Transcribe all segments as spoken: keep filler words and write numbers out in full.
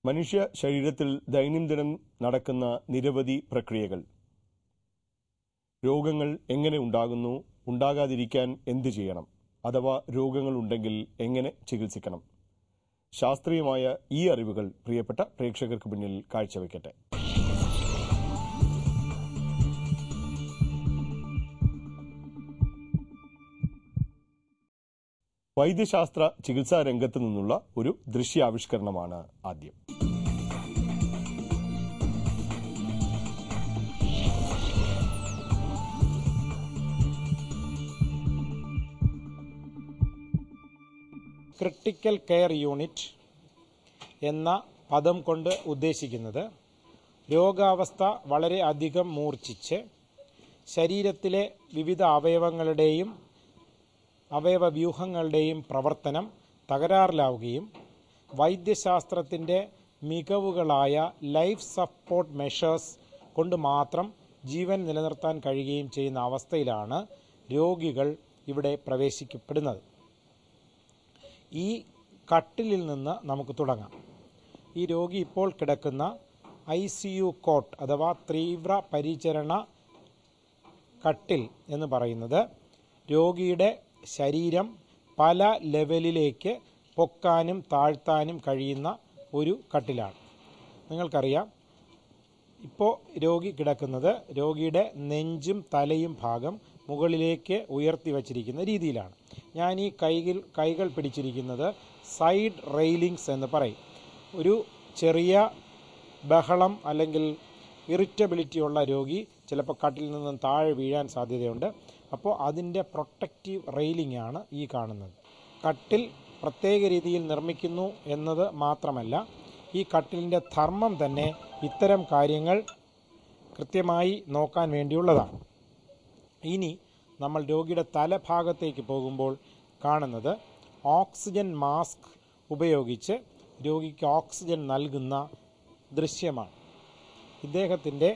മനുഷ്യ ശരീരത്തിൽ ദൈനംദിനം നടക്കുന്ന നിരവധി പ്രക്രിയകൾ. രോഗങ്ങൾ എങ്ങനെ ഉണ്ടാകുന്നു, ഉണ്ടാകാതിരിക്കാൻ എന്തു ചെയ്യണം, അഥവാ രോഗങ്ങളുണ്ടെങ്കിൽ എങ്ങനെ ചികിത്സിക്കണം? ശാസ്ത്രീയമായ ഈ അറിവുകൾ പ്രിയപ്പെട്ട പ്രേക്ഷകർക്ക് മുന്നിൽ കാഴ്ചവെക്കട്ടെ. വൈദ്യശാസ്ത്ര ചികിത്സാ രംഗത്ത് നിന്നുള്ള ഒരു ദൃശ്യാവിഷ്കരണമാണ് ആദ്യം. ക്രിട്ടിക്കൽ കെയർ യൂണിറ്റ് എന്ന പദം കൊണ്ട് ഉദ്ദേശിക്കുന്നത് രോഗാവസ്ഥ വളരെ അധികം മൂർച്ഛിച്ച് ശരീരത്തിലെ വിവിധ അവയവങ്ങളുടെയും അവയവവ്യൂഹങ്ങളുടെയും പ്രവർത്തനം തകരാറിലാവുകയും വൈദ്യശാസ്ത്രത്തിൻ്റെ മികവുകളായ ലൈഫ് സപ്പോർട്ട് മെഷേഴ്സ് കൊണ്ട് മാത്രം ജീവൻ നിലനിർത്താൻ കഴിയുകയും ചെയ്യുന്ന അവസ്ഥയിലാണ് രോഗികൾ ഇവിടെ പ്രവേശിക്കപ്പെടുന്നത്. ഈ കട്ടിലിൽ നിന്ന് നമുക്ക് തുടങ്ങാം. ഈ രോഗി ഇപ്പോൾ കിടക്കുന്ന ഐ സി യു കോട്ട് അഥവാ തീവ്ര പരിചരണ കട്ടിൽ എന്ന് പറയുന്നത് രോഗിയുടെ ശരീരം പല ലെവലിലേക്ക് പൊക്കാനും താഴ്ത്താനും കഴിയുന്ന ഒരു കട്ടിലാണ്. നിങ്ങൾക്കറിയാം, ഇപ്പോൾ രോഗി കിടക്കുന്നത് രോഗിയുടെ നെഞ്ചും തലയും ഭാഗം മുകളിലേക്ക് ഉയർത്തി വച്ചിരിക്കുന്ന രീതിയിലാണ്. ഞാൻ ഈ കൈകൾ കൈകൾ പിടിച്ചിരിക്കുന്നത് സൈഡ് റെയിലിങ്സ് എന്ന് പറയും. ഒരു ചെറിയ ബഹളം അല്ലെങ്കിൽ ഇറിറ്റബിലിറ്റി ഉള്ള രോഗി ചിലപ്പോൾ കട്ടിൽ നിന്നും താഴെ വീഴാൻ സാധ്യതയുണ്ട്. അപ്പോൾ അതിൻ്റെ പ്രൊട്ടക്റ്റീവ് റെയിലിംഗ് ആണ് ഈ കാണുന്നത്. കട്ടിൽ പ്രത്യേക രീതിയിൽ നിർമ്മിക്കുന്നു എന്നത് മാത്രമല്ല, ഈ കട്ടിലിൻ്റെ ധർമ്മം തന്നെ ഇത്തരം കാര്യങ്ങൾ കൃത്യമായി നോക്കാൻ വേണ്ടിയുള്ളതാണ്. ഇനി നമ്മൾ രോഗിയുടെ തലഭാഗത്തേക്ക് പോകുമ്പോൾ കാണുന്നത് ഓക്സിജൻ മാസ്ക് ഉപയോഗിച്ച് രോഗിക്ക് ഓക്സിജൻ നൽകുന്ന ദൃശ്യമാണ്. ഇദ്ദേഹത്തിൻ്റെ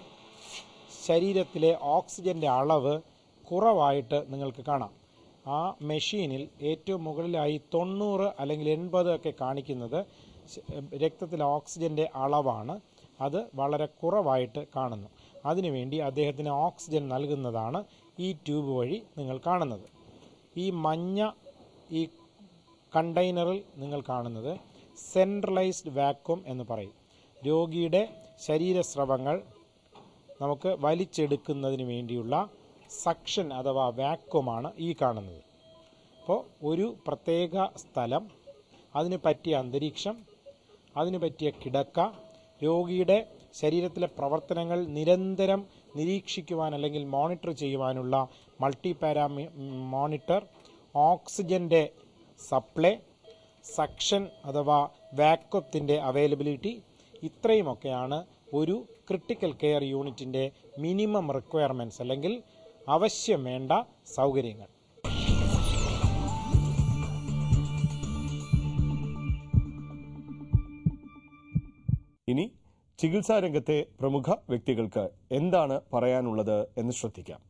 ശരീരത്തിലെ ഓക്സിജൻ്റെ അളവ് കുറവായിട്ട് നിങ്ങൾക്ക് കാണാം. ആ മെഷീനിൽ ഏറ്റവും മുകളിലായി തൊണ്ണൂറ് അല്ലെങ്കിൽ എൺപത് ഒക്കെ കാണിക്കുന്നത് രക്തത്തിലെ ഓക്സിജൻ്റെ അളവാണ്. അത് വളരെ കുറവായിട്ട് കാണുന്നു. അതിനുവേണ്ടി അദ്ദേഹത്തിന് ഓക്സിജൻ നൽകുന്നതാണ് ഈ ട്യൂബ് വഴി നിങ്ങൾ കാണുന്നത്. ഈ മഞ്ഞ ഈ കണ്ടെയ്നറിൽ നിങ്ങൾ കാണുന്നത് സെൻട്രലൈസ്ഡ് വാക്വം എന്ന് പറയും. രോഗിയുടെ ശരീരസ്രവങ്ങൾ നമുക്ക് വലിച്ചെടുക്കുന്നതിന് വേണ്ടിയുള്ള സക്ഷൻ അഥവാ വാക്വമാണ് ഈ കാണുന്നത്. അപ്പോൾ ഒരു പ്രത്യേക സ്ഥലം, അതിന് പറ്റിയ അന്തരീക്ഷം, അതിന് പറ്റിയ കിടക്ക, രോഗിയുടെ ശരീരത്തിലെ പ്രവർത്തനങ്ങൾ നിരന്തരം നിരീക്ഷിക്കുവാൻ അല്ലെങ്കിൽ മോണിറ്റർ ചെയ്യുവാനുള്ള മൾട്ടി പാരാമീ മോണിറ്റർ, ഓക്സിജൻ്റെ സപ്ലൈ, സക്ഷൻ അഥവാ വാക്വത്തിൻ്റെ അവൈലബിലിറ്റി, ഇത്രയുമൊക്കെയാണ് ഒരു ക്രിട്ടിക്കൽ കെയർ യൂണിറ്റിൻ്റെ മിനിമം റിക്വയർമെൻറ്റ്സ് അല്ലെങ്കിൽ ആവശ്യം വേണ്ട സൗകര്യങ്ങൾ. ഇനി ചികിത്സാ രംഗത്തെ പ്രമുഖ വ്യക്തികൾക്ക് എന്താണ് പറയാനുള്ളത് എന്ന് ശ്രദ്ധിക്കാം.